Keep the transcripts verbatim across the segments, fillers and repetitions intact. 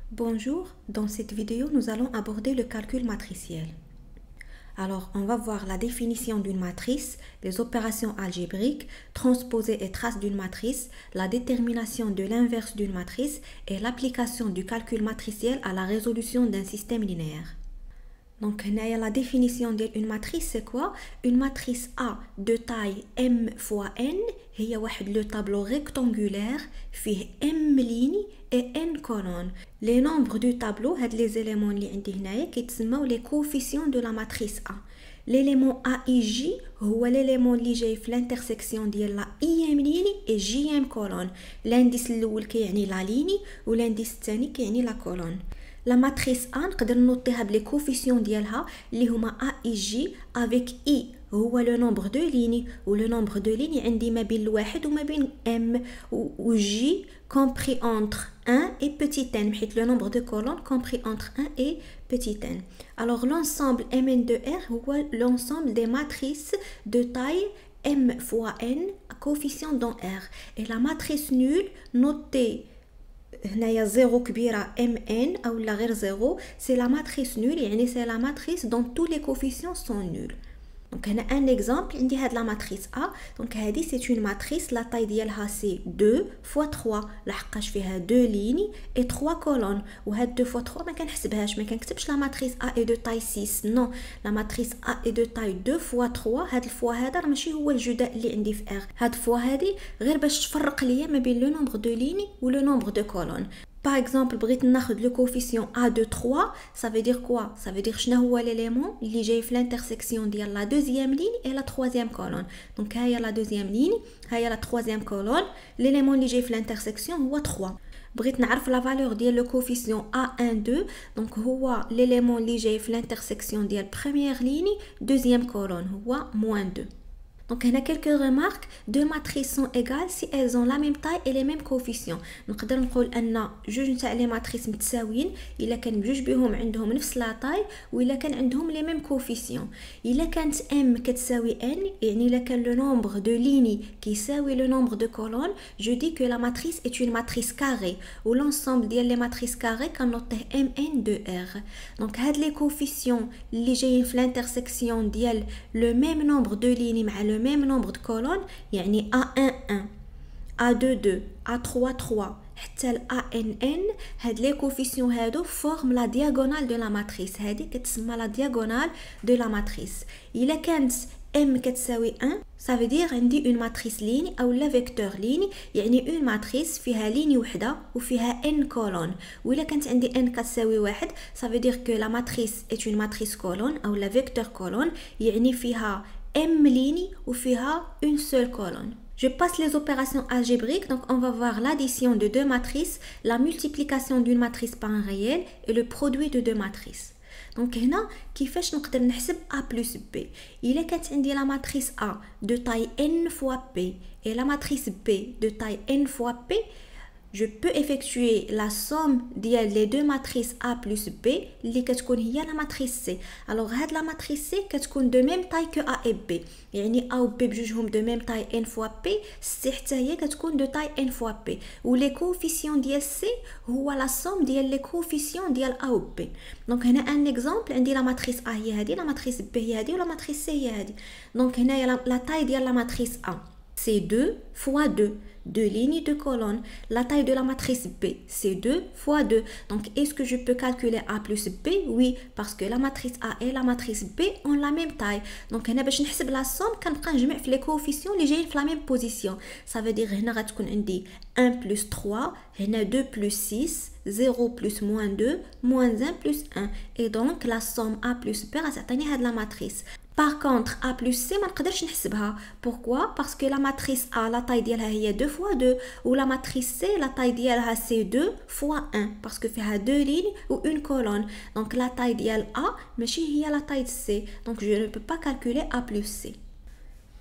Bonjour, dans cette vidéo, nous allons aborder le calcul matriciel. Alors, on va voir la définition d'une matrice, les opérations algébriques, transposées et traces d'une matrice, la détermination de l'inverse d'une matrice et l'application du calcul matriciel à la résolution d'un système linéaire. Donc, la définition d'une matrice, c'est quoi? Une matrice A de taille M fois N, هي واحد le tableau rectangulaire فيه M lignes et N colonnes. Les nombres du tableau, هاد les éléments اللي عندي هنايا كيتسموا les coefficients de la matrice A. L'élément A I J هو l'élément اللي جاي في l'intersection ديال la ième ligne et jième colonne. L'indice الأول كيعني la ligne و l'indice الثاني كيعني la colonne. La matrice A نقدر نوطيها بلي coefficients ديالها اللي هما A I J avec I هو le nombre de lignes و le nombre de lignes عندي ما بين الواحد وما بين M و J compris entre un et petit n حيت le nombre de colonnes compris entre un et petit n. Alors l'ensemble M N de R هو l'ensemble des matrices de taille M fois N à coefficient dans R. Et la matrice nulle notée هنايا zéro كبيرة mn أو لا غير zéro, c'est la matrice nulle, يعني c'est la matrice dont tous les coefficients sont nuls. Donc هنا un exemple عندي هاد la matrice A. Donc هادي c'est une matrice, la taille ديالها c'est deux fois trois لحقاش فيها deux lignes et trois colonnes. وهاد deux fois trois ما كنحسبهاش، ما كنكتبش la matrice A est de taille six. Non, la matrice A est de taille deux fois trois. هاد الفوا هذا راه ماشي هو الجداء اللي عندي في R. هاد فوا هادي غير باش تفرق ليا ما بين le nombre de lignes ou le nombre de colonnes. Par exemple, بغيت ناخذ le coefficient A de trois, ça veut dire quoi? Ça veut dire شنو هو l'élément اللي جاي في l'intersection ديال la deuxième ligne et la troisième colonne. Donc هاهي la deuxième ligne, هاهي la troisième colonne. L'élément اللي جاي في l'intersection هو trois. بغيت نعرف la valeur ديال le coefficient A un deux, donc هو l'élément اللي جاي في l'intersection ديال première ligne, deuxième colonne هو moins deux. Donc, il y a quelques remarques. Deux matrices sont égales si elles ont la même taille et les mêmes coefficients. نقدر نقول أن جوج نتاع لي ماتريس متساويين إلا كان بجوج بهم عندهم نفس لا taille وإلا كان عندهم les mêmes coefficients. إلا كانت M كتساوي N يعني إلا كان le nombre de lignes كيساوي le nombre de colonnes, je dis que la matrice est une matrice carrée ou l'ensemble ديال les matrices carrées كنوطيه M N de R. Donc هاد les coefficients اللي جايين في l'intersection ديال le même nombre de lignes مع le même nombre de colonnes يعني A un un, A deux deux, A trois trois حتى ل A N N. هاد لي كوفيسيون هادو forment la diagonale de la matrice. هادي كتسمى la diagonale de la matrice. إلا كانت M كتساوي un, ça veut dire عندي une matrice ligne أو لا vecteur ligne, يعني une matrice فيها ligne وحدة وفيها n colonnes. وإلا كانت عندي n كتساوي واحد, ça veut dire que la matrice est une matrice colonne أو لا vecteur colonne, يعني فيها M lignes ou فيها une seule colonne. Je passe les opérations algébriques. Donc on va voir l'addition de deux matrices, la multiplication d'une matrice par un réel et le produit de deux matrices. Donc هنا كيفاش نقدر نحسب A plus B. إلا كانت عندي la matrice A de taille n fois P et la matrice B de taille n fois P, je peux effectuer la somme ديال les deux matrices A plus B اللي كتكون هي la matrice C. Alors هاد la matrice C كتكون de même taille que A et B, يعني A و B بجوجهم de même taille n fois P, C حتى هي كتكون de taille n fois P. و les coefficients ديال C هو la somme ديال les coefficients ديال A و B. Donc هنا un exemple عندي la matrice A هي هادي, la matrice B هي هادي و la matrice C هي هادي. Donc هنايا la taille ديال la matrice A c'est deux fois deux, deux lignes de colonnes. La taille de la matrice B, c'est deux fois deux. Donc, est-ce que je peux calculer A plus B? Oui, parce que la matrice A et la matrice B ont la même taille. Donc, هنا باش نحسب la somme كنبقى نجمع في les coefficients اللي جايين في la même position. Ça veut dire هنا غتكون عندي un plus trois, هنا deux plus six, zéro plus moins deux, moins un plus un. Et donc, la somme A plus B غتعطيني هاد la matrice. Par contre, A plus C ما نقدرش نحسبها. Pourquoi? Parce que la matrice A la taille ديالها هي deux fois deux ou la matrice C la taille ديالها c'est deux fois un parce que فيها deux lignes ou une colonne. Donc la taille ديال A ماشي هي la taille de C. Donc je ne peux pas calculer A plus C.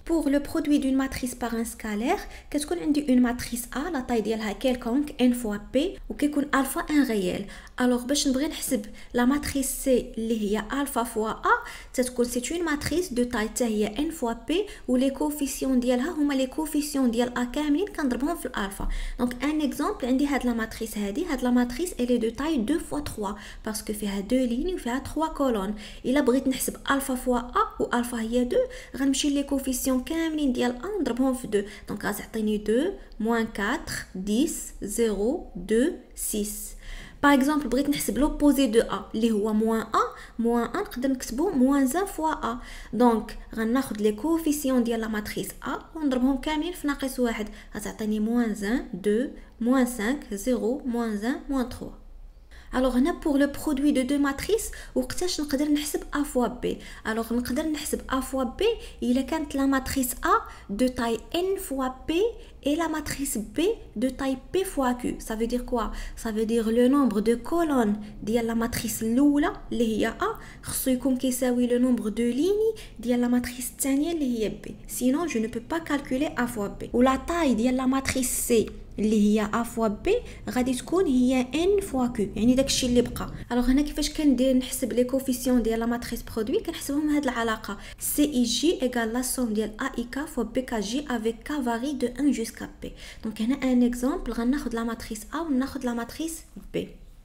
Pour le produit d'une matrice par un scalaire, كتكون عندي une matrice A la taille ديالها quelconque n fois p وكيكون alpha un réel. Alors باش نبغي نحسب la matrice C اللي هي alpha fois A تتكون c'est une matrice de taille حتى هي n fois p و les coefficients ديالها هما les coefficients ديال A كاملين كنضربهم في الالفا. Donc un exemple عندي هاد la matrice هادي هاد la matrice elle est de taille deux fois trois parce que فيها deux lignes وفيها trois colonnes. إلا بغيت نحسب alpha fois A و alpha هي deux غنمشي les coefficients كاملين ديال A نضربهم في deux. Donc غتعطيني deux moins quatre dix zéro deux six. Par exemple بغيت نحسب l'opposé de A اللي هو moins un moins un نقدر نكتبو moins un fois A. Donc غناخد les coefficients ديال la matrice A ونضربهم كاملين في ناقص واحد غتعطيني moins un deux moins cinq zéro moins un moins trois. Alors هنا pour le produit de deux matrices وقتاش نقدر نحسب A fois B. Alors نقدر نحسب A fois B إلا كانت la matrice A de taille n fois P et la matrice B de taille P fois Q. Ça veut dire quoi? Ça veut dire le nombre de colonnes ديال la matrice الأولى اللي هي A خصو يكون كيساوي le nombre de lignes ديال la matrice الثانية اللي هي B. Sinon je ne peux pas calculer A fois B. و la taille ديال la matrice C اللي هي A fois B غادي تكون هي n fois Q يعني داكشي اللي بقى. الوغ هنا كيفاش كندير نحسب لي كوفيسيون ديال لا ماتريس برودوي كنحسبهم هاد العلاقه C I J égale la somme ديال A I K fois B K J avec K varie de un jusqu'à P. دونك هنا ان اكزامبل غناخد لا ماتريس A وناخد لا ماتريس B.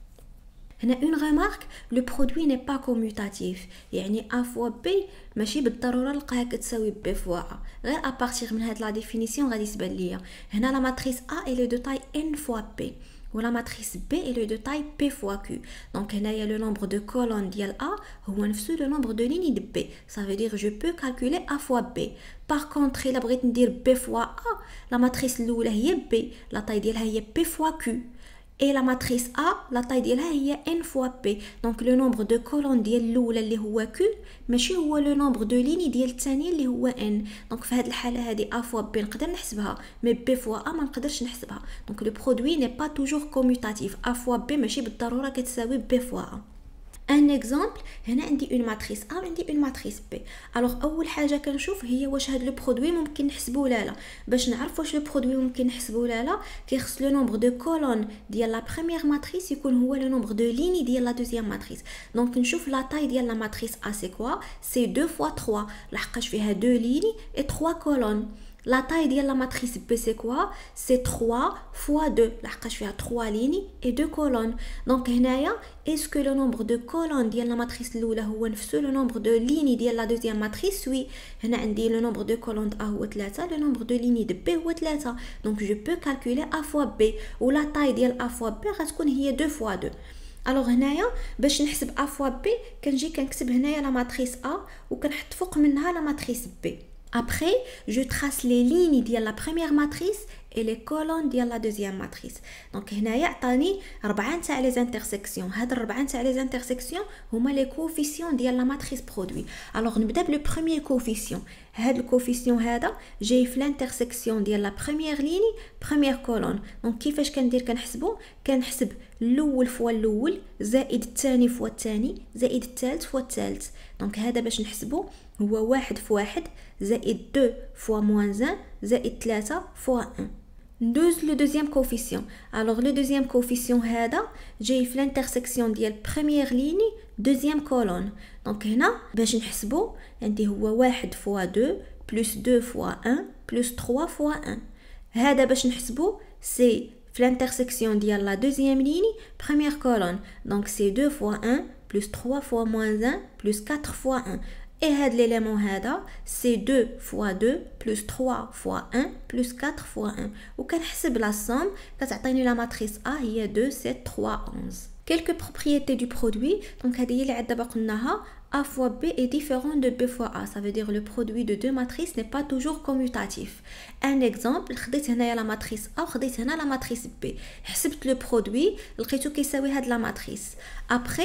هنا une remarque, le produit n'est pas commutatif. يعني A fois B ماشي بالضروره نلقاها كتساوي B fois A. غير à partir من هاد لا ديفينيسيون غادي تبان ليا. هنا لا ماتريس A elle est de taille n fois P و la matrice B elle est de taille P fois Q. Donc هنايا le nombre de colonnes ديال A هو نفسه le nombre de lignes de B. Ça veut dire je peux calculer A fois B. Par contre إلا بغيت ندير B fois A, la matrice الأولى هي B, la taille ديالها هي P fois Q. Et la matrice A, la taille ديالها هي n fois P. Donc le nombre de colonnes ديال الأولى اللي هو Q ماشي هو le nombre de lignes ديال الثانية اللي هو n. Donc في هاد الحالة هادي A fois B نقدر نحسبها mais B fois A ما نقدرش نحسبها. Donc le produit n'est pas toujours commutatif. A fois B ماشي بالضرورة كتساوي B fois A. ان اكزامبل هنا عندي اون ماتريس A وعندي اون ماتريس B. الوغ اول حاجه كنشوف هي واش هاد لو برودوي ممكن نحسبوه ولا لا. باش نعرف واش لو برودوي ممكن نحسبوه ولا لا كيخص لو نومبر دو كولون ديال لا بروميير ماتريس يكون هو لو نومبر دو ليني ديال لا دوزيام ماتريس. دونك نشوف لا تاي ديال لا ماتريس A سي كوا سي deux fois trois لحقاش فيها deux lignes et trois colonnes. La taille de la matrice B c'est quoi? C'est trois fois deux. لحقاش فيها trois lignes et deux colonnes. Donc هنايا est-ce que le nombre de colonnes de la matrice الأولى هو نفسه le nombre de lignes de la deuxième matrice? Oui. هنا عندي le nombre de colonnes A هو ثلاثة, le nombre de lignes de B هو ثلاثة. Donc je peux calculer A fois B. و la taille ديال A fois B غتكون هي deux fois deux. الوغ هنايا باش نحسب A fois B كنجي كنكتب هنايا la matrice A وكنحط فوق منها la matrice B. Après, je trace les lignes de la première matrice et les colonnes de la deuxième matrice. Donc هنايا عطاني ربعة تاع لي انترسيكسيون. هاد الربعة تاع لي انترسيكسيون هما لي كوفيسيون ديال لا ماتريس برودوي. الوغ نبدا بلو بروميير كوفيسيون. هاد الكوفيسيون هذا جاي في الانترسيكسيون ديال لا بروميير ليني بروميير كولون. دونك كيفاش كندير كنحسبو كنحسب الاول فوا الاول زائد الثاني فوا الثاني زائد الثالث فوا الثالث. دونك هذا باش نحسبو هو واحد في واحد زائد deux fois moins un زائد ثلاثة fois un. ندوز لو دوزيام كوفيسيون. الوغ لو دوزيام كوفيسيون هذا جاي في الانترسيكسيون ديال بروميير ليني دوزيام كولون. دونك هنا باش نحسبو عندي هو واحد فوا deux بلس deux fois un بلس trois fois un. هذا باش نحسبو سي في الانترسيكسيون ديال لا دوزيام ليني بروميير كولون. دونك سي deux fois un plus trois fois moins un plus quatre fois un. Et هاد l'élément هذا c'est deux fois deux plus trois fois un plus quatre fois un. وكنحسب la somme كتعطيني la matrice A هي deux sept trois onze. Quelques propriétés du produit. Donc هذه هي اللي عاد دابا قلناها. A fois B est différent de B fois A. Ça veut dire le produit de deux matrices n'est pas toujours commutatif. Un exemple, خديت هنايا la matrice A وخديت هنا la matrice B. حسبت le produit لقيتو كيساوي هاد la matrice. Après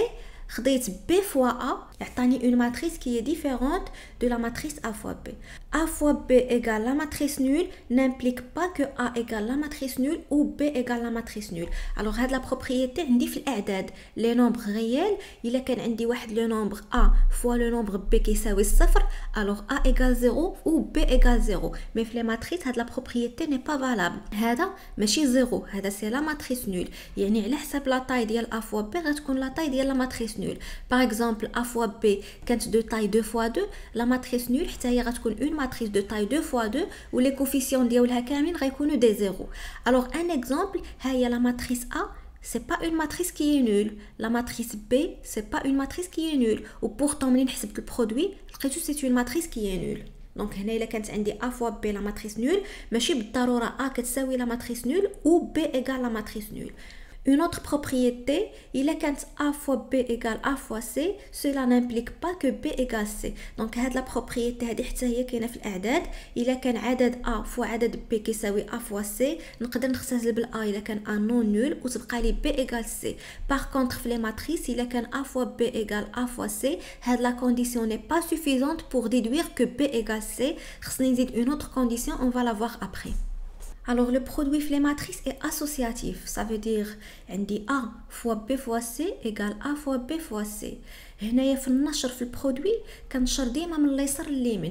خديت B fois A يعطاني une matrice qui est différente de la matrice A fois B. A fois B égale la matrice nulle n'implique pas que A égale la matrice nulle ou B égale la matrice nulle. Alors هاد la propriété عندي في الأعداد les nombres réels. إلا كان عندي واحد le nombre A fois le nombre B كيساوي صفر alors A égale zéro ou B égale zéro. Mais في les matrices هاد la propriété n'est pas valable. هذا ماشي zéro، هذا c'est la matrice nulle. يعني على حسب la taille ديال A fois B غتكون la taille ديال la matrice nulle. Par exemple A fois B كانت de taille deux fois deux، la matrice nulle حتى هي غتكون une matrice de taille deux fois deux و les coefficients ديالها كاملين غيكونوا des zéros. Alors un exemple ها هي la matrice A c'est pas une matrice qui est nulle. La matrice B c'est pas une matrice qui est nulle. Ou pourtant ملي نحسب البرودوي لقيتو c'est une matrice qui est nulle. Donc هنا إلا كانت عندي A fois B la matrice nulle ماشي بالضرورة A كتساوي la matrice nulle ou B égale la matrice nulle. Une autre propriété, il est quand A fois B égale A fois C, cela n'implique pas que B égale C. Donc, هاد la propriété هادي حتى هي كاينة في الأعداد. إلا كان عدد A fois عدد B كيساوي A fois C، نقدر نختزل بال A إلا كان A non nul وتبقى لي B égale C. Par contre, في les matrices, إلا كان A fois B égale A fois C، هاد la condition n'est pas suffisante pour déduire que B égale C. خصني نزيد une autre condition, on va la voir après. Alors le produit في les matrices est associatif, ça veut dire عندي A fois B fois C égale A fois B fois C. هنايا في النشر في البرودوي كنشر ديما من اليسار لليمين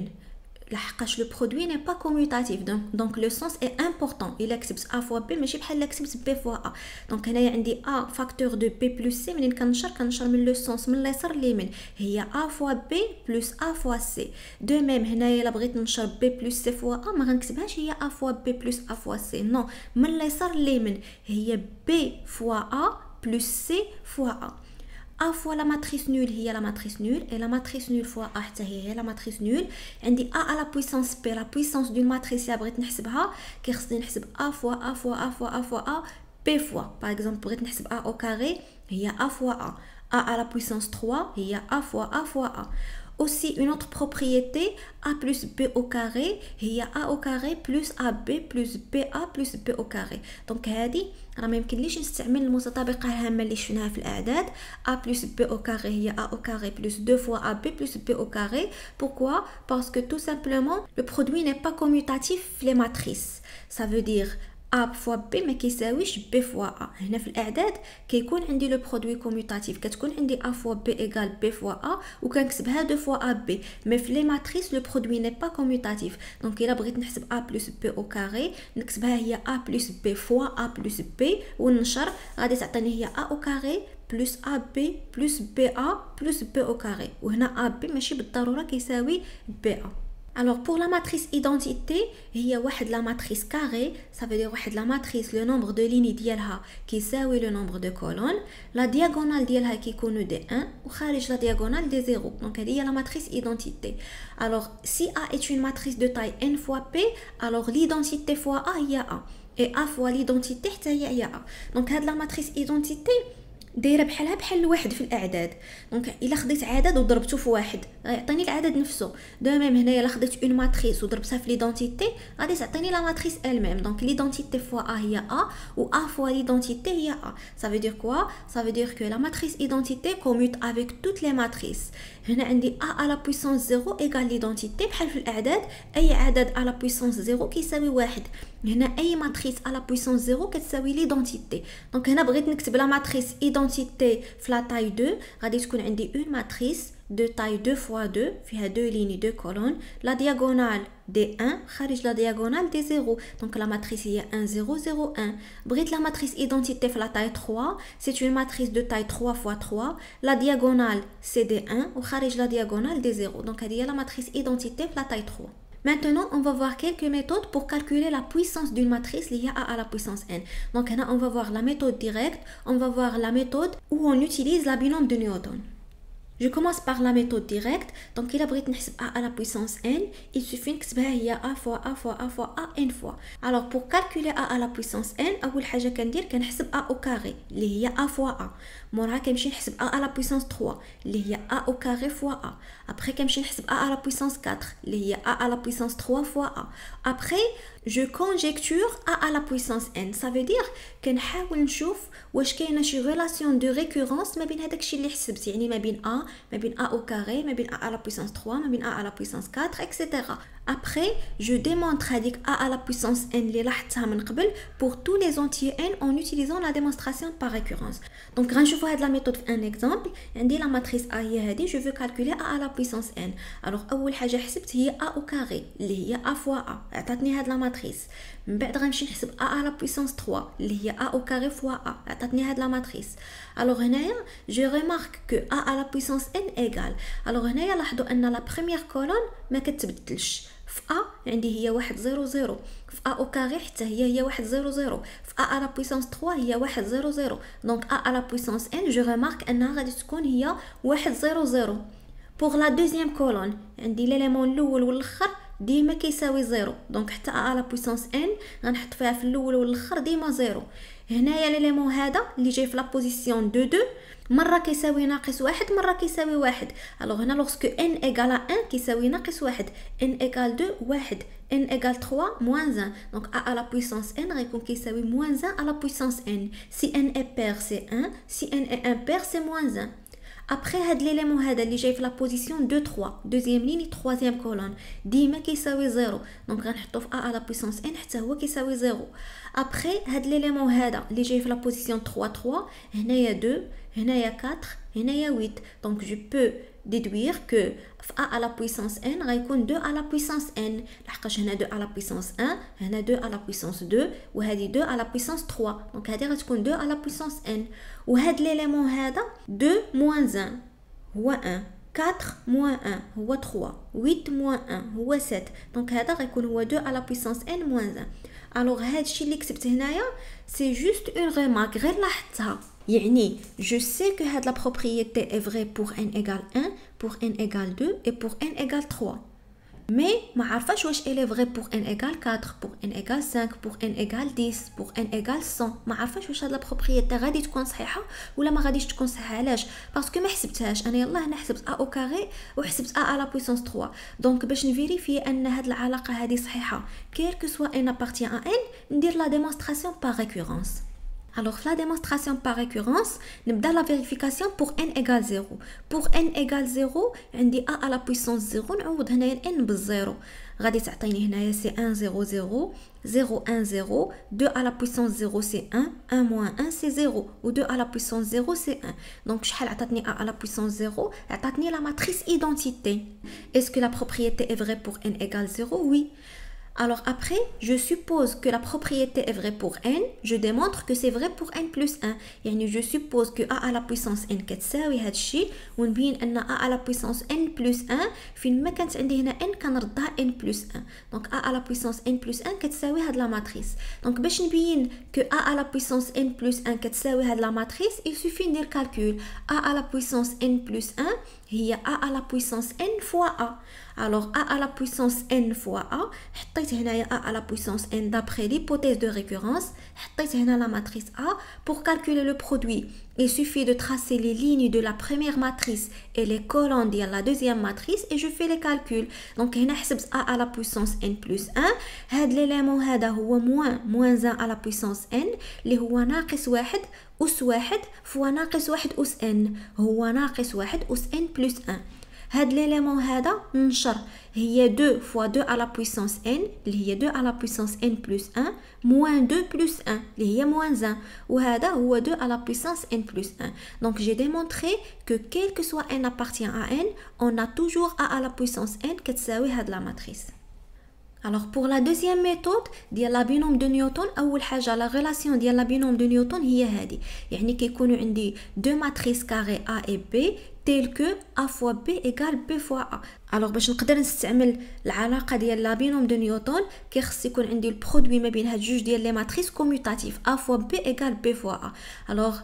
لحقاش le produit n'est pas commutatif. donc donc le sens est important. إلا كتبت A fois B ماشي بحال إلا كتبت B fois A. donc هنايا عندي A facteur de B plus C منين كنشر كنشر من le sens من اليسار لليمين هي A fois B plus A fois C. de même هنايا إلا بغيت ننشر B plus C fois A ما غنكتبهاش هي A fois B plus A fois C. non من اليسار لليمين هي B fois A plus C fois A. A fois la matrice nulle هي la matrice nulle et la matrice nulle fois A حتى هي la matrice nulle. عندي A à la puissance P la puissance d'une matrice بغيت نحسبها كيخصني نحسب A fois A fois A fois A fois A P fois. par exemple بغيت نحسب A au carré هي A fois A. A à la puissance trois هي A fois A fois A. Aussi une autre propriété A plus B au carré هي A au carré plus A B plus B A plus B au carré. donc هذه راه ما يمكنليش نستعمل المتطابقه الهامه اللي شفناها في الاعداد. A plus B au carré هي A au carré plus deux fois A B plus B au carré. pourquoi? parce que tout simplement le produit n'est pas commutatif في les matrices. ça veut dire A fois B ما كيساويش B fois A. هنا في الأعداد كيكون عندي لو برودوي كوميوتاتيف كتكون عندي A fois B égale B fois A وكنكتبها deux fois A B. mais في les matrices le produit n'est pas commutatif. donc إلا بغيت نحسب A plus B au carré نكتبها هي A plus B fois A plus B وننشر غادي تعطيني هي A au carré plus A B plus B A plus B au carré. وهنا A B ماشي بالضرورة كيساوي B A. Alors pour la matrice identité هي واحد la matrice carrée. ça veut dire واحد la matrice le nombre de lignes ديالها كيساوي le nombre de colonnes. la diagonale ديالها كيكونوا دي un وخارج la diagonale دي zéro. donc هذه هي la matrice identité. alors si A est une matrice de taille n fois P alors l'identité fois A هي A et A fois l'identité حتى هي هي A. donc هاد la matrice identité دايره بحالها بحال الواحد في الاعداد. دونك الا خديت عدد وضربته في واحد غيعطيني العدد نفسه. دو ميم هنايا الا خديت اون ماتريس وضربتها في ليدونتيتي غادي تعطيني لا ماتريس ال ميم. دونك ليدونتيتي فوا ا هي ا و ا فوا ليدونتيتي هي ا. ça veut dire quoi? ça veut dire que la matrice identité commute avec toutes les matrices. هنا عندي a à la puissance zéro égale l'identité بحال في الاعداد اي عدد à la puissance zéro كيساوي واحد. هنا اي ماتريس à la puissance zéro كتساوي ليدونتيتي. دونك هنا بغيت نكتب لا ماتريس identité في la taille deux غادي تكون عندي une matrice de taille deux fois deux فيها deux lignes deux colonnes. la diagonale دي un خارج la diagonale دي zéro. donc la matrice هي un zéro zéro un. بغيت la matrice identité في la taille trois c'est une matrice de taille trois fois trois. la diagonale c'est دي un وخارج la diagonale دي zéro. donc هذه هي la matrice identité في la taille trois. Maintenant, on va voir quelques méthodes pour calculer la puissance d'une matrice liée à A à la puissance n. Donc, là, on va voir la méthode directe, on va voir la méthode où on utilise la binôme de Newton. Je commence par la méthode directe. Donc, il a بغيت نحسب a à la puissance n, il suffit نكتبها هي a fois a fois a fois a n fois. Alors, pour calculer a à la puissance n, أول حاجة كندير كنحسب a au carré اللي هي a fois a. موراها كنمشي نحسب a à la puissance trois اللي هي a au carré fois a. Après كنمشي نحسب a à la puissance quatre اللي هي a à la puissance trois fois a. Après, je conjecture a à la puissance n. Ça veut dire كنحاول نشوف واش كاينه شي relation de récurrence ما بين هذاك الشيء اللي حسبت، يعني ما بين a ما بين a au carré ما بين a à la puissance trois ما بين a à la puissance quatre et cetera. Après, je démontre هذيك a à la puissance n اللي لاحظتها من قبل pour tous les entiers n en utilisant la démonstration par récurrence. Donc غنشوفوا هاد la méthode في un exemple. عندي la matrice a هي هذه، je veux calculer a à la puissance n. Alors أول حاجة حسبت هي a au carré اللي هي a fois a، عطاتني هاد la matrice. من بعد غنمشي نحسب a à la puissance trois اللي هي a au carré fois a، عطاتني هاد la matrice. Alors هنايا je remarque que a à la puissance n égale. Alors هنايا لاحظوا أن la première colonne ما كتبدلش. في a عندي هي واحد زيرو زيرو، في a au carré حتى هي هي واحد زيرو زيرو، في a à la puissance trois هي واحد زيرو زيرو. Donc a à la puissance n je remarque أنها غادي تكون هي واحد زيرو زيرو. Pour la deuxième colonne عندي l'élément الأول والآخر ديما كيساوي زيرو، دونك حتى a à la puissance n غنحط فيها في الأول والآخر ديما زيرو. هنايا l'élément هذا اللي جاي في la position دو دو مرة كيساوي ناقص واحد مرة كيساوي واحد. alors هنا lorsque n égale à un كيساوي ناقص واحد، n égale deux واحد، n égale trois moins un. donc a à la puissance n غيكون كيساوي moins un à la puissance n. si n est pair c'est un، si n est impair c'est moins un. Après هاد l'élément هذا اللي جاي في la position deux trois deuxième ligne troisième colonne ديما كيساوي زيرو، دونك غنحطو في a à la puissance n حتى هو كيساوي زيرو. Après هاد l'élément هذا اللي جاي في la position trois trois هنايا deux هنايا quatre هنايا huit. donc je peux déduire que a à la puissance n غيكون deux à la puissance n، لحقاش هنا deux à la puissance un هنا deux à la puissance deux وهذه deux à la puissance trois، donc هذه غتكون deux à la puissance n. وهاد l'élément هذا deux moins un هو un، quatre moins un هو trois، huit moins un هو sept، donc هذا غيكون هو deux à la puissance n moins un. alors هادشي اللي كتبت هنايا c'est juste une remarque غير لاحظتها، يعني je sais que هاد la propriété est vraie pour n égale un pour n égale deux et pour n égale trois. mais ما عارفاش واش elle est vraie pour n égale quatre pour n égale cinq pour n égale dix pour n égale cent. ما عارفاش واش هاد la propriété غادي تكون صحيحه ولا ما غاديش تكون صحيحه. علاش؟ باسكو ما حسبتهاش انا. يلا هنا حسبت a au carré وحسبت a à la puissance trois. دونك باش نفيريفي ان هاد العلاقه هذه صحيحه quel que soit n appartient à n ندير la démonstration par récurrence. Alors, la démonstration par récurrence, nous avons la vérification pour n égale zéro. Pour n égale zéro, on dit a à la puissance zéro, on va donner n b zéro. غادي تعطيني هنايا c'est un zéro zéro, zéro un zéro, deux à la puissance zéro c'est un, un moins un c'est zéro, ou deux à la puissance zéro c'est un. Donc شحال عطاتني a à la puissance zéro, عطاتني la matrice identité. Est-ce que la propriété est vraie pour n égale zéro? Oui. Alors après, je suppose que la propriété est vraie pour n, je démontre que c'est vrai pour n plus un. يعني je suppose que a à la puissance n كتساوي هاد الشيء ونبين ان a à la puissance n plus un فين ما كانت عندي هنا n كنردها n plus un. donc a à la puissance n plus un كتساوي هاد la matrice. donc باش نبين que a à la puissance n plus un كتساوي هاد la matrice, il suffit ندير calcul. a à la puissance n plus un هي a à la puissance n fois a. alors a à la puissance n fois a حطيت هنايا a à la puissance n d'après l'hypothèse de récurrence. حطيت هنا la matrice a. pour calculer le produit il suffit de tracer les lignes de la première matrice et les colonnes de la deuxième matrice et je fais les calculs. donc هنا حسبت a à la puissance n plus un. هاد l'élément هذا هو moins moins un à la puissance n اللي هو ناقص واحد أس واحد فوا ناقص واحد أس n هو ناقص واحد أس n plus un. هاد l'élément هذا نشر هي deux fois deux à la puissance n اللي هي deux à la puissance n plus un moins deux plus un اللي هي moins un وهذا هو deux à la puissance n plus un. donc j'ai démontré que quel que soit n appartient à n on a toujours a à la puissance n كتساوي هاد la matrice. Alors pour la deuxième méthode ديال la binôme de Newton أول حاجة la relation ديال la binôme de Newton هي هذه. يعني كيكونوا عندي deux matrices carrées A et B tel que A fois B égale B fois A. alors باش نقدر نستعمل العلاقة ديال la binôme de Newton كيخص يكون عندي البرودوي ما بين هاد جوج ديال لي ماتريس كوميوتاتيف A fois B égale B fois A. alors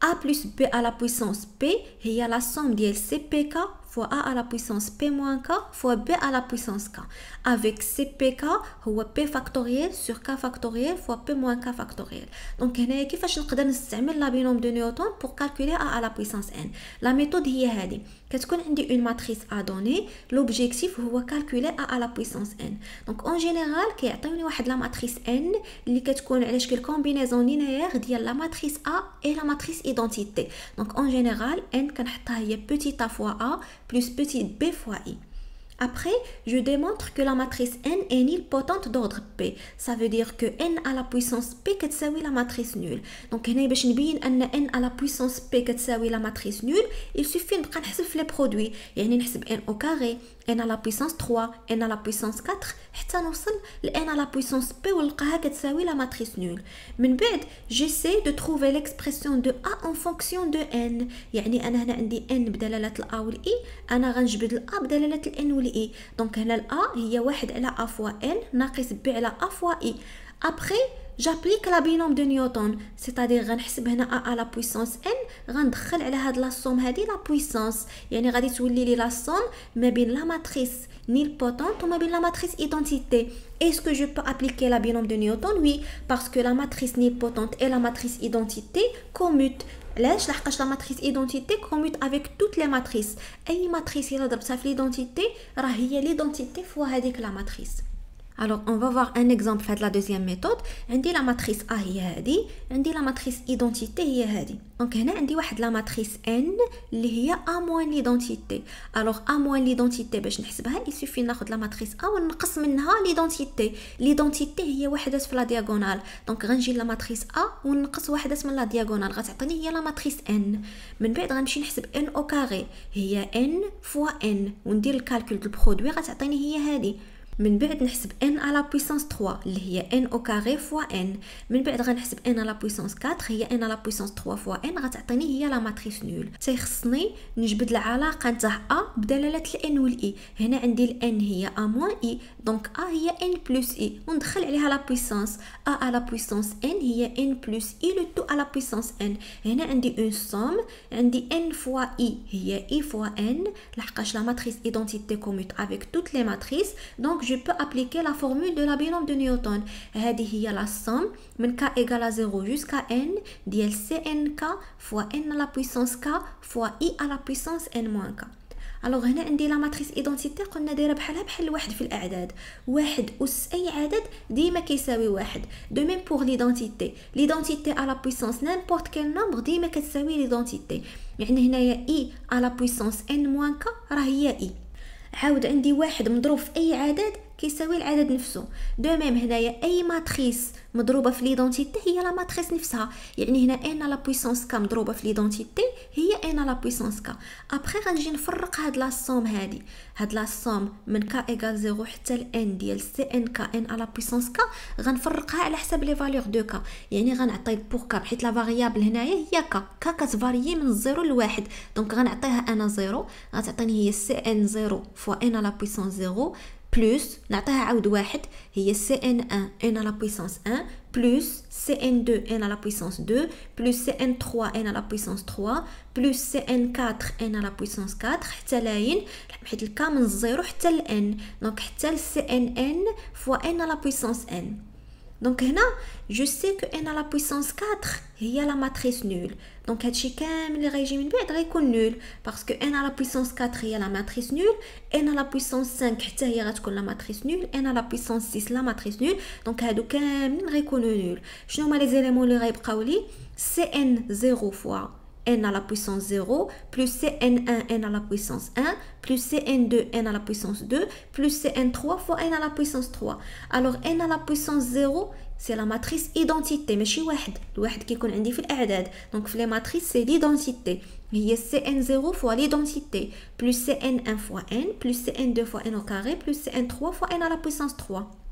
A plus B à la puissance P هي la somme ديال C P K fois A à la puissance P moins K fois B à la puissance K. Avec C P K هو P factoriel sur K factoriel fois P moins K factoriel. Donc هنا كيفاش نقدر نستعمل لا بينوم دو نيوتن pour calculer A à la puissance N. La méthode هي هذه. كتكون عندي une matrice A donnée, l'objectif هو calculer A à la puissance N. Donc en général كيعطيوني واحد la matrice N اللي كتكون على شكل combinaison linéaire ديال la matrice A et la matrice identité. Donc en général N كنحطها هي petit a fois A plus petit b fois i. Après, je démontre que la matrice N est nilpotente d'ordre P. Ça veut dire que N à la puissance P كتساوي la matrice nulle. Donc هنا باش نبين أن N à la puissance P كتساوي la matrice nulle, il suffit نبقى نحسب في les produits. يعني نحسب N au carré, N à la puissance trois, N à la puissance quatre, حتى نوصل ل N à la puissance P ونلقاها كتساوي la matrice nulle. من بعد, j'essaie de trouver l'expression de A en fonction de N. يعني أنا هنا عندي N بدلالة ال A وال I, أنا غنجبد ال A بدلالة ال N وال I. Donc هنا ال A هي واحد على A fois N ناقص B على A fois I. Après, j'applique la binôme de Newton, c'est-à-dire غنحسب هنا A à la puissance N, غندخل على هاد لا somme هادي la puissance. يعني غادي تولي لي لا somme ما بين la matrice nilpotente وما بين la matrice identité. Est-ce que je peux appliquer la binôme de Newton? Oui, parce que la matrice nilpotente et la matrice identité commutent. علاش؟ لحقاش لا ماتريس ايدونتيتي كوموت افيك توت لي ماتريس. اي ماتريس الا ضربتها في ليدونتيتي راه هي ليدونتيتي فوا هذيك لا ماتريس. Alors, on va voir un exemple fait de la deuxième méthode. عندي la matrice A هي هذه, عندي la matrice identité هي هذه. Donc هنا عندي واحد la matrice N اللي هي A moins l'identité. Alors A moins l'identité باش نحسبها il suffit ناخذ la matrice A ونقص منها l'identité. L'identité هي وحدات في la diagonale. Donc غنجي la matrice A ونقص وحدات من la diagonale غتعطيني هي la matrice N. من بعد غنمشي نحسب N au carré هي N fois N وندير الكالكول دو برودوي غتعطيني هي هذه. من بعد نحسب n à la puissance trois اللي هي n au carré fois n. من بعد غنحسب n à la puissance quatre هي n à la puissance trois fois n غتعطيني هي لا ماتريس نول. تيخصني نجبد العلاقه نتاع a بدلاله ال n وال i. هنا عندي ال n هي a moins i, donc a هي n plus i وندخل عليها لا puissance. a à la puissance n هي n plus i le tout à la puissance n. هنا عندي une somme, عندي n fois i هي i fois n لحقاش لا ماتريس identité commute avec toutes les matrices. Donc je peux appliquer la formule de la binôme de Newton. هذه هي la somme من k égale à zéro jusqu'à n ديال cnk fois n à la puissance k fois i à la puissance n moins k. Alors هنا عندي لا ماتريس ايدونتيتي قلنا دايره بحالها بحال واحد في الاعداد. واحد اس اي عدد ديما كيساوي واحد. دو ميم بور ليدونتيتي. ليدونتيتي à la puissance n'importe quel nombre ديما كتساوي ليدونتيتي. يعني هنايا i à la puissance n moins k راه هي i. عاود عندي واحد مضروب في اي عدد كيساوي العدد نفسه. دو ميم هنايا اي ماتريس مضروبه في ليدونتيتي هي لا ماتريس نفسها. يعني هنا n على بويسونس k مضروبه في ليدونتيتي هي n على بويسونس k. ابري غنجي نفرق هاد لا سوم هادي. هاد لا سوم من k ايغال زيرو حتى ل n ديال cnk n على بويسونس k غنفرقها على حساب لي فالور دو k. يعني غنعطي بور k حيت لا فاريابل هنايا هي k. k كتفاريي من الزيرو لواحد. دونك غنعطيها انا زيرو غتعطيني هي cn زيرو فوا n على بويسونس زيرو plus نعطيها عاود واحد هي سي ان واحد n à la puissance un plus سي ان deux n à la puissance deux plus سي ان trois n à la puissance trois plus سي ان quatre n à la puissance quatre حتى لاين حيت الكا من الزيرو حتى ل n دونك حتى ل سي ان n fois n à la puissance n. دونك هنا je sais que n à la puissance quatre هي la matrice nulle. دونك هادشي كامل اللي غيجي من بعد غيكون نول باسكو n à la puissance quatre هي la matrice nulle, n à la puissance cinq حتى هي غتكون la matrice nulle, n à la puissance six la matrice nulle. دونك هادو كاملين غيكونوا نول. شنو هما لي زيليمون اللي غيبقاو لي؟ سي ان زيرو fois n à la puissance zéro plus cn un n à la puissance un plus cn deux n à la puissance deux plus cn trois fois n à la puissance trois. Alors n à la puissance zéro c'est la matrice identité ماشي واحد. الواحد كيكون عندي في الاعداد. دونك في لي ماتريس c'est l'identité هي cn zéro fois l'identité plus cn un fois n plus cn deux fois n au carré plus cn trois fois n à la puissance trois.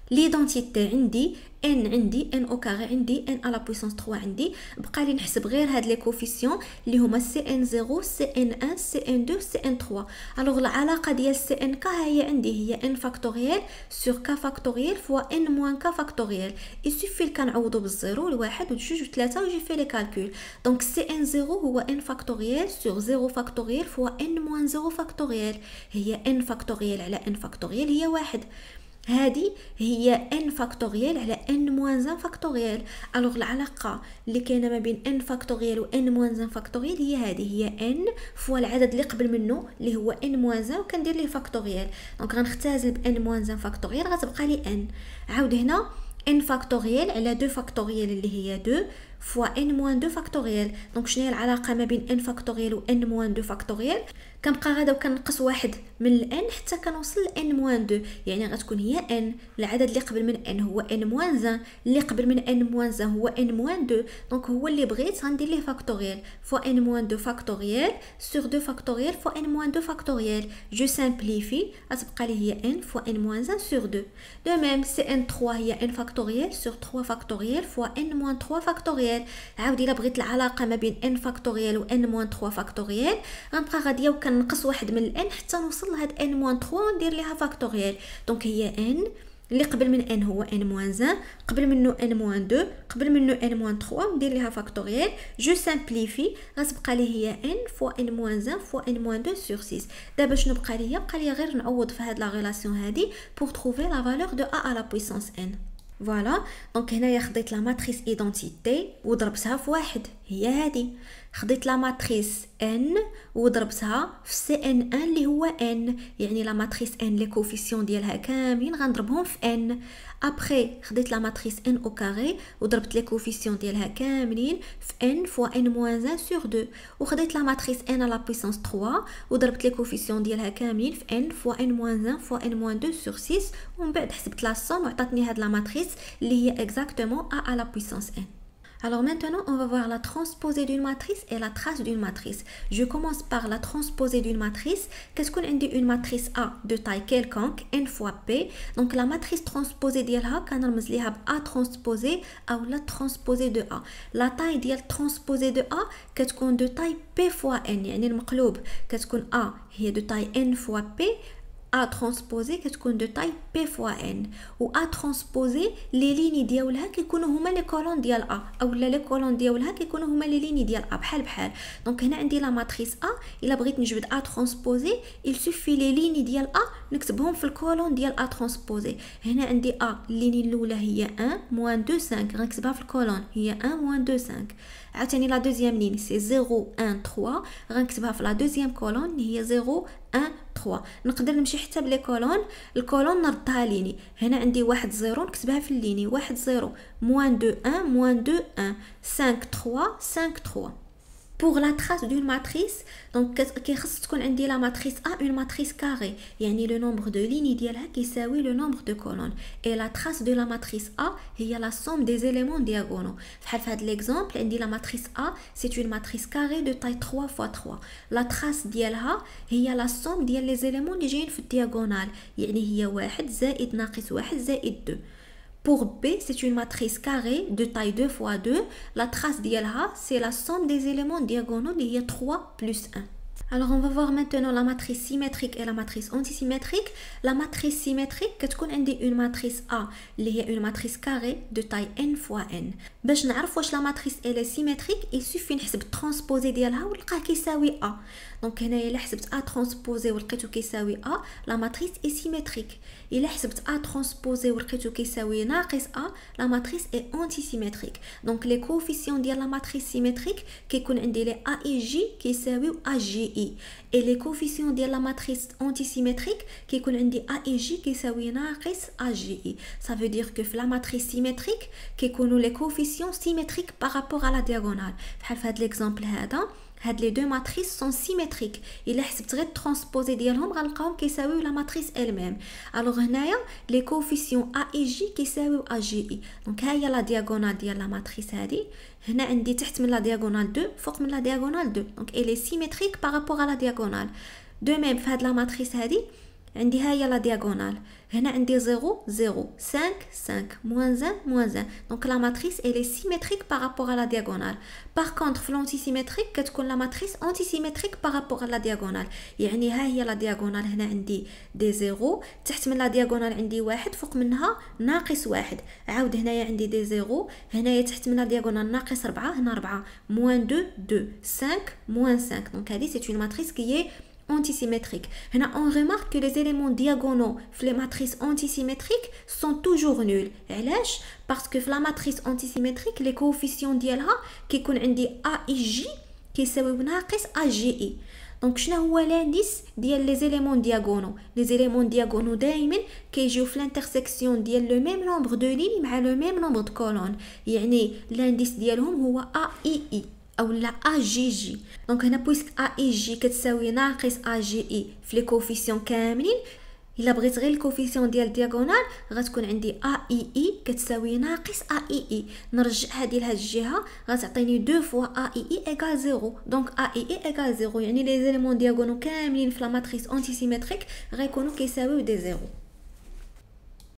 ليدونتيتي عندي ان عندي ان او كاري عندي ان على بويسونس ثلاثة عندي. بقى لي نحسب غير هاد لي كوفيسيون اللي هما سي ان صفر سي ان واحد سي ان اثنين سي ان ثلاثة. الوغ العلاقه ديال سي ان ك هي عندي هي ان فاكتوريال سور ك فاكتوريال فوا ان موان ك فاكتوريال. يسوفي كنعوضوا بالزيرو الواحد وجوج وثلاثه ويجي في لي كالكول. دونك سي ان صفر هو ان فاكتوريال سور صفر فاكتوريال فوا ان موان صفر فاكتوريال. هي ان فاكتوريال على ان فاكتوريال هي واحد. هذه هي ان فاكتوريال على ان موان ان فاكتوريال. الوغ العلاقه اللي كاينه ما بين ان فاكتوريال و ان موان ان فاكتوريال هي هذه هي ان فوا العدد اللي قبل منه اللي هو ان موان ان وكندير ليه فاكتوريال. دونك غنختزل بان موان ان فاكتوريال غتبقى لي ان. عاود هنا ان فاكتوريال على دو فاكتوريال اللي هي دو فوا ان موان دو فاكتوريال. دونك شنو هي العلاقه ما بين ان فاكتوريال و ان موان دو فاكتوريال؟ كنبقى غادا وكنقص واحد من الان حتى كنوصل لان موان دو. يعني غتكون هي ان العدد اللي قبل من ان هو ان موان واحد اللي قبل من ان موان واحد هو ان موان اثنين. دونك هو اللي بغيت غندير ليه فاكتوريال فوا ان موان اثنين فاكتوريال سور اثنين فاكتوريال فوا ان موان اثنين فاكتوريال. جو سامبليفي غتبقى لي هي ان فوا ان موان واحد سور اثنين. دو ميم سي ان ثلاثة هي ان فاكتوريال سور ثلاثة فاكتوريال فوا ان موان ثلاثة فاكتوريال. عاود الا بغيت العلاقه ما بين ان فاكتوريال و ان موان ثلاثة فاكتوريال غنبقى غاديه وكنقص واحد من الان حتى نوصل لهاد ان موان ثلاثة وندير ليها فاكتوريال. دونك هي ان اللي قبل من ان هو ان موان واحد قبل منه ان موان اثنين قبل منه ان موان ثلاثة ندير ليها فاكتوريال. جو سامبليفي غتبقى لي هي ان فوا ان موان واحد فوا ان موان اثنين سور ستة. دابا شنو بقى ليا؟ بقى ليا غير نعوض في هاد لا ريلاسيون هادي بور تروفي لا فالور دو ا على بويسونس ان. فوالا دونك هنايا خديت لا ماتريس ايدونتيتي وضربتها في واحد هي هادي. خديت لا ماتريس ان وضربتها في سي ان واحد اللي هو ان. يعني لا ماتريس ان لي كوفيسيون ديالها كاملين غنضربهم في ان. ابري خديت لا ماتريس ان او كاري وضربت لي كوفيسيون ديالها كاملين في ان فوا ان موان واحد سور اثنين. وخديت لا ماتريس ان على بويسونس ثلاثة وضربت لي كوفيسيون ديالها كاملين في ان فوا ان موان واحد فوا ان موان اثنين سور ستة. ومن بعد حسبت لا سوم وعطاتني هاد لا ماتريس اللي هي exactement a à la puissance n. Alors maintenant, on va voir la transposée d'une matrice et la trace d'une matrice. Je commence par la transposée d'une matrice. Qu'est-ce qu'on dit? Une matrice A de taille quelconque, n fois P. Donc la matrice transposée ديالها كنرمز ليها ب A transposée ou la transposée de A. La taille ديال transposée de A كتكون de taille P fois n. يعني المقلوب كتكون A هي de taille n fois P. A transposé كتكون دو تاي بي فوا ان. و A transposé لي ليني ديالها كيكونوا هما لي كولون ديال A اولا لي كولون ديالها كيكونوا هما لي ليني ديال A بحال بحال. دونك هنا عندي لا ماتريس A الا بغيت نجبد A transposé il suffit لي ليني ديال A نكتبهم في الكولون ديال A transposé. هنا عندي A الليني الاولى هي واحد موان اثنين خمسة غنكتبها في الكولون هي واحد موان اثنين خمسة. عاوتاني لا دوزيام لين سي صفر واحد ثلاثة غنكتبها في لا دوزيام كولون اللي هي صفر واحد ثلاثة. نقدر نمشي حتى بلي كولون الكولون نردها ليني. هنا عندي واحد صفر نكتبها في الليني واحد صفر موان اثنين واحد موان اثنين واحد خمسة ثلاثة خمسة ثلاثة. Pour la trace d'une matrice, donc كيخص تكون عندي la matrice A une matrice carrée. يعني le nombre de lignes ديالها كيساوي le nombre de colonnes. Et la trace de la matrice A هي la somme des éléments diagonaux. بحال في هذا l'exemple عندي la matrice A c'est une matrice carrée de taille trois fois trois. La trace ديالها هي la somme ديال les éléments اللي جايين في الدياغونال. يعني هي واحد زائد ناقص واحد زائد اثنين. Pour B, c'est une matrice carrée de taille deux fois deux. La trace d'Yalha, c'est la somme des éléments diagonaux de trois plus un. Alors on va voir maintenant la matrice symétrique et la matrice antisymétrique. La matrice symétrique كتكون عندي une matrice A اللي هي une matrice carrée de taille n fois n. باش نعرف واش la matrice elle est symétrique il suffit نحسب transposé ديالها ونلقاه كيساوي A. دونك هنايا الا حسبت A transposé ولقيتو كيساوي A la matrice est symétrique. الا حسبت A transposé ولقيتو كيساوي ناقص A la matrice est antisymétrique. دونك les coefficients ديال la matrice symétrique كيكون عندي لي A et J كيساويو A G I. Et les coefficients de la matrice antisymétrique qui كون عندي A et J كيساوي ناقص A G I. Ça veut dire que la matrice symétrique كيكونوا les coefficients symétriques par rapport à la diagonale. بحال في هذا l'exemple هذا هاد les deux matrices sont symétriques. إلا حسبت غير transposé ديالهم غنلقاهم كيساويو la matrice elle-même. Alors هنايا les coefficients A et J كيساويو A G I. Donc ها هي la diagonale ديال la matrice هادي. هنا عندي تحت من لا diagonale deux فوق من لا diagonale deux. Donc elle est symétrique par rapport à la diagonale. De même في هاد la matrice هادي عندي ها هي لا دياغونال. هنا عندي زيرو زيرو خمسة خمسة موان واحد موان واحد. دونك لا ماتريس elle est symétrique par rapport à la diagonale. par contre في l'antisymétrique كتكون لا ماتريس antisymétrique par rapport à la diagonale. يعني ها هي لا دياغونال، هنا عندي دي زيرو، تحت من لا دياغونال عندي واحد، فوق منها ناقص واحد، عاود هنايا عندي دي زيرو، هنايا تحت من لا دياغونال ناقص ربعة، هنا ربعة، موان دو دو، خمسة موان خمسة. دونك هذه سي اون ماتريس كي antisymétrique. Maintenant, on remarque que les éléments diagonaux dans les matrices antisymétriques sont toujours nuls. Parce que dans la matrice antisymétrique, les coefficients ديالها كيكون عندي A I J كيساويو ناقص A G I. Donc شنو هو l'indice ديال les éléments diagonaux؟ Les éléments diagonaux دائما كيجيو في l'intersection ديال le même nombre de lignes مع le même nombre de colonnes. يعني l'indice ديالهم هو A I I او لا ا جي جي. دونك هنا بويسك ا اي جي كتساوي ناقص ا جي اي في لي كوفيسيون كاملين، الا بغيت غير الكوفيسيون ديال دياغونال غتكون عندي ا اي اي كتساوي ناقص ا اي اي، نرجع هذه لهاد الجهه غتعطيني دو فوا ا اي اي ايكال زيرو. دونك ا اي اي ايكال زيرو، يعني لي زيليمون دياغونو كاملين في لا ماتريس انتي سيمتريك غيكونوا كيساويو دي زيرو.